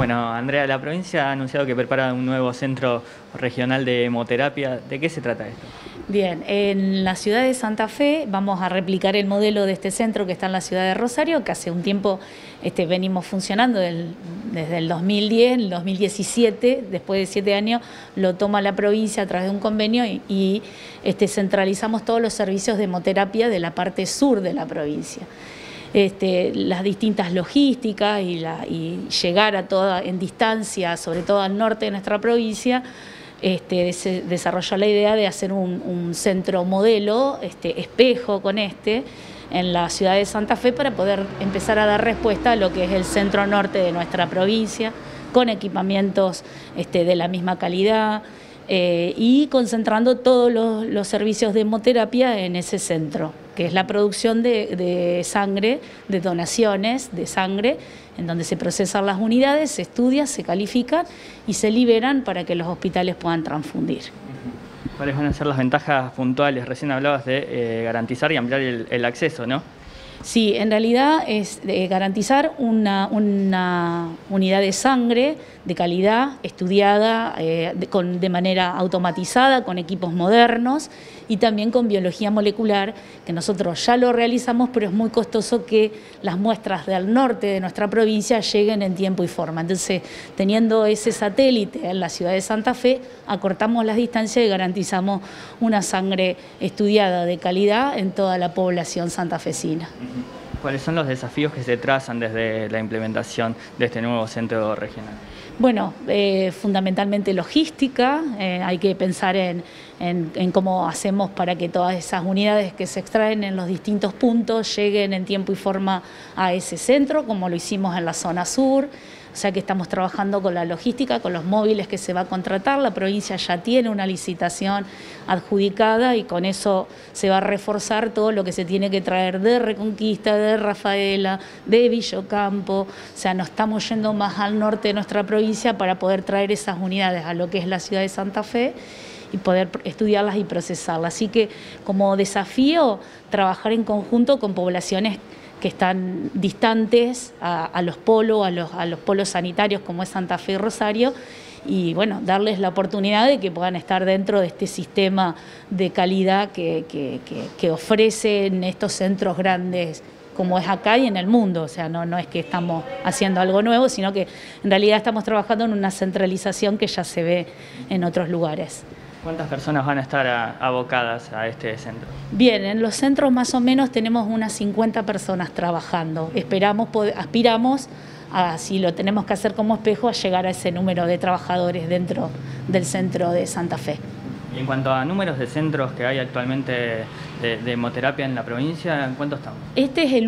Bueno, Andrea, la provincia ha anunciado que prepara un nuevo centro regional de hemoterapia. ¿De qué se trata esto? Bien, en la ciudad de Santa Fe vamos a replicar el modelo de este centro que está en la ciudad de Rosario, que hace un tiempo venimos funcionando desde el 2010, el 2017, después de 7 años lo toma la provincia a través de un convenio y centralizamos todos los servicios de hemoterapia de la parte sur de la provincia. Las distintas logísticas y llegar a toda en distancia, sobre todo al norte de nuestra provincia, se desarrolló la idea de hacer un centro modelo, espejo con en la ciudad de Santa Fe para poder empezar a dar respuesta a lo que es el centro norte de nuestra provincia, con equipamientos de la misma calidad y concentrando todos los servicios de hemoterapia en ese centro, que es la producción de sangre, de donaciones de sangre, en donde se procesan las unidades, se estudian, se califican y se liberan para que los hospitales puedan transfundir. ¿Cuáles van a ser las ventajas puntuales? Recién hablabas de garantizar y ampliar el acceso, ¿no? Sí, en realidad es garantizar una unidad de sangre de calidad, estudiada de manera automatizada, con equipos modernos y también con biología molecular, que nosotros ya lo realizamos, pero es muy costoso que las muestras del norte de nuestra provincia lleguen en tiempo y forma. Entonces, teniendo ese satélite en la ciudad de Santa Fe, acortamos las distancias y garantizamos una sangre estudiada de calidad en toda la población santafesina. ¿Cuáles son los desafíos que se trazan desde la implementación de este nuevo centro regional? Bueno, fundamentalmente logística, hay que pensar en cómo hacemos para que todas esas unidades que se extraen en los distintos puntos lleguen en tiempo y forma a ese centro, como lo hicimos en la zona sur. O sea que estamos trabajando con la logística, con los móviles que se va a contratar. La provincia ya tiene una licitación adjudicada y con eso se va a reforzar todo lo que se tiene que traer de Reconquista, de Rafaela, de Villocampo. O sea, nos estamos yendo más al norte de nuestra provincia para poder traer esas unidades a lo que es la ciudad de Santa Fe y poder estudiarlas y procesarlas. Así que como desafío, trabajar en conjunto con poblaciones que están distantes a los polos, a los polos sanitarios como es Santa Fe y Rosario, y bueno, darles la oportunidad de que puedan estar dentro de este sistema de calidad que ofrecen estos centros grandes como es acá y en el mundo. O sea, no es que estamos haciendo algo nuevo, sino que en realidad estamos trabajando en una centralización que ya se ve en otros lugares. ¿Cuántas personas van a estar abocadas a este centro? Bien, en los centros más o menos tenemos unas 50 personas trabajando. Aspiramos a, si lo tenemos que hacer como espejo, a llegar a ese número de trabajadores dentro del centro de Santa Fe. Y en cuanto a números de centros que hay actualmente de hemoterapia en la provincia, ¿en cuánto estamos? Este es el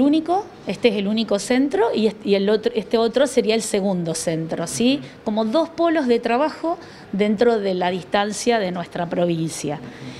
único centro y este otro sería el segundo centro, ¿sí? Como dos polos de trabajo dentro de la distancia de nuestra provincia.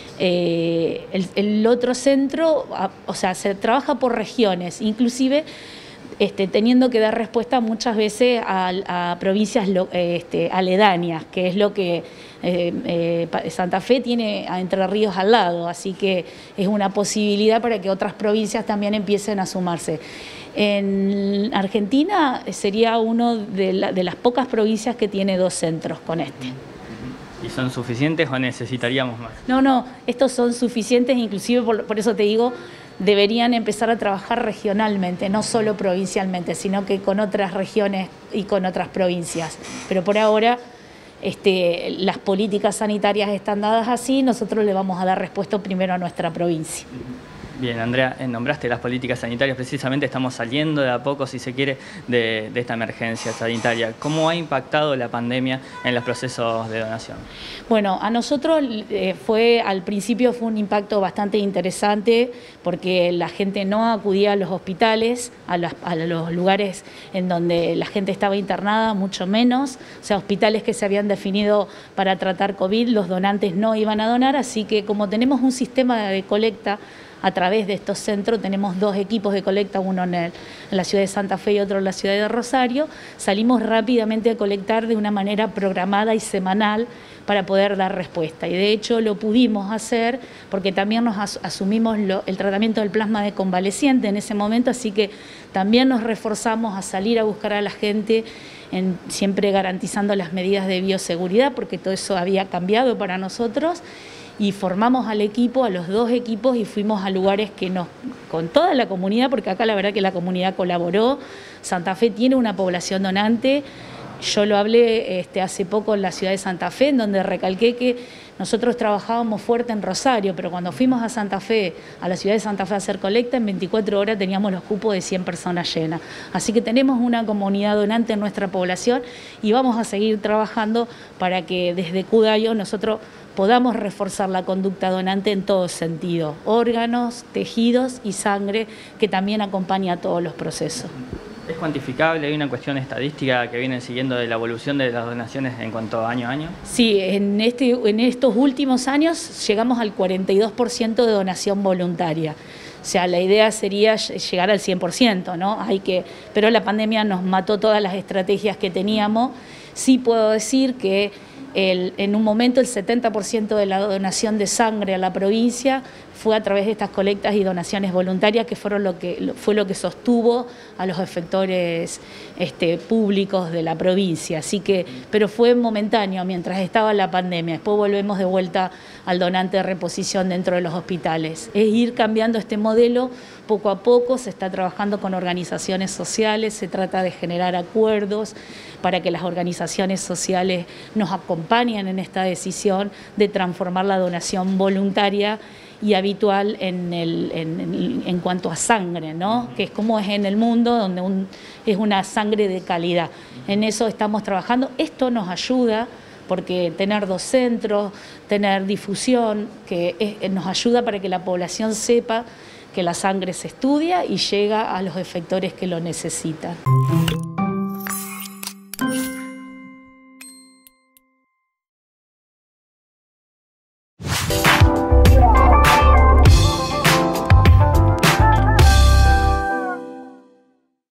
El otro centro, o sea, se trabaja por regiones, inclusive teniendo que dar respuesta muchas veces a provincias aledañas, que es lo que Santa Fe tiene a Entre Ríos al lado, así que es una posibilidad para que otras provincias también empiecen a sumarse. En Argentina sería uno de las pocas provincias que tiene 2 centros con este. ¿Y son suficientes o necesitaríamos más? No, estos son suficientes, inclusive por eso te digo, deberían empezar a trabajar regionalmente, no solo provincialmente, sino que con otras regiones y con otras provincias. Pero por ahora las políticas sanitarias están dadas así, nosotros le vamos a dar respuesta primero a nuestra provincia. Bien, Andrea, nombraste las políticas sanitarias, precisamente estamos saliendo de a poco, si se quiere, de esta emergencia sanitaria. ¿Cómo ha impactado la pandemia en los procesos de donación? Bueno, a nosotros al principio fue un impacto bastante interesante porque la gente no acudía a los hospitales, a los lugares en donde la gente estaba internada, mucho menos. O sea, hospitales que se habían definido para tratar COVID, los donantes no iban a donar, así que como tenemos un sistema de colecta a través de estos centros, tenemos 2 equipos de colecta, uno en la ciudad de Santa Fe y otro en la ciudad de Rosario, salimos rápidamente a colectar de una manera programada y semanal para poder dar respuesta. Y de hecho lo pudimos hacer porque también nos asumimos el tratamiento del plasma de convaleciente en ese momento, así que también nos reforzamos a salir a buscar a la gente, siempre garantizando las medidas de bioseguridad, porque todo eso había cambiado para nosotros, y formamos al equipo, a los 2 equipos, y fuimos a lugares con toda la comunidad, porque acá la verdad que la comunidad colaboró. Santa Fe tiene una población donante. Yo lo hablé hace poco en la ciudad de Santa Fe, en donde recalqué que nosotros trabajábamos fuerte en Rosario, pero cuando fuimos a Santa Fe, a la ciudad de Santa Fe a hacer colecta, en 24 horas teníamos los cupos de 100 personas llenas. Así que tenemos una comunidad donante en nuestra población y vamos a seguir trabajando para que desde Cudayo nosotros podamos reforzar la conducta donante en todo sentido, órganos, tejidos y sangre, que también acompaña todos los procesos. ¿Es cuantificable? ¿Hay una cuestión estadística que vienen siguiendo de la evolución de las donaciones en cuanto a año a año? Sí, en estos últimos años llegamos al 42% de donación voluntaria. O sea, la idea sería llegar al 100%, ¿no? Pero la pandemia nos mató todas las estrategias que teníamos. Sí puedo decir que en un momento el 70% de la donación de sangre a la provincia fue a través de estas colectas y donaciones voluntarias, que fue lo que sostuvo a los efectores públicos de la provincia. Pero fue momentáneo mientras estaba la pandemia. Después volvemos de vuelta al donante de reposición dentro de los hospitales. Es ir cambiando este modelo poco a poco. Se está trabajando con organizaciones sociales, se trata de generar acuerdos para que las organizaciones sociales nos acompañen en esta decisión de transformar la donación voluntaria y habitual en cuanto a sangre, ¿no? Que es como es en el mundo, donde es una sangre de calidad. En eso estamos trabajando. Esto nos ayuda porque tener 2 centros, tener difusión, nos ayuda para que la población sepa que la sangre se estudia y llega a los efectores que lo necesitan.